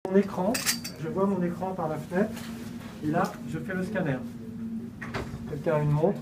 Mon écran, je vois mon écran par la fenêtre et là je fais le scanner. Quelqu'un a une montre.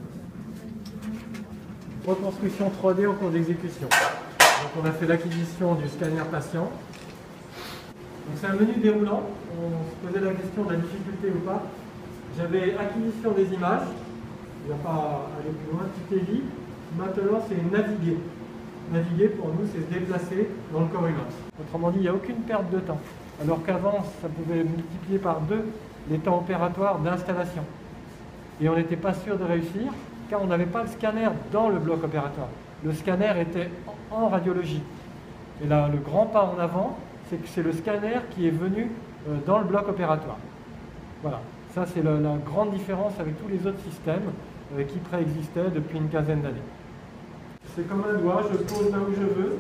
Reconstruction 3D en cours d'exécution. Donc on a fait l'acquisition du scanner patient. Donc c'est un menu déroulant. On se posait la question de la difficulté ou pas. J'avais acquisition des images. Il ne va pas aller plus loin, tout est dit. Maintenant c'est naviguer. Naviguer pour nous c'est se déplacer dans le corps humain. Autrement dit, il n'y a aucune perte de temps. Alors qu'avant, ça pouvait multiplier par 2 les temps opératoires d'installation. Et on n'était pas sûr de réussir, car on n'avait pas le scanner dans le bloc opératoire. Le scanner était en radiologie. Et là, le grand pas en avant, c'est que c'est le scanner qui est venu dans le bloc opératoire. Voilà, ça c'est la grande différence avec tous les autres systèmes qui préexistaient depuis une quinzaine d'années. C'est comme un doigt, je pose là où je veux.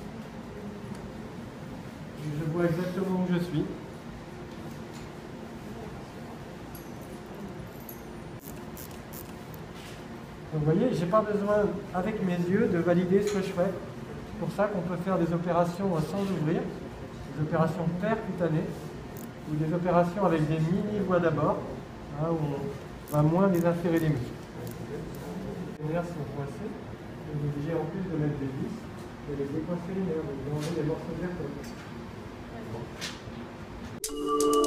Je vois exactement où je suis. Donc vous voyez, je n'ai pas besoin, avec mes yeux, de valider ce que je fais. C'est pour ça qu'on peut faire des opérations sans ouvrir, des opérations percutanées, ou des opérations avec des mini-voies d'abord, hein, où on va moins désinsérer les muscles. Les nerfs sont coincés, on est obligé en plus de mettre des vis et les décoincer les nerfs, donc d'enlever les morceaux de nerfs.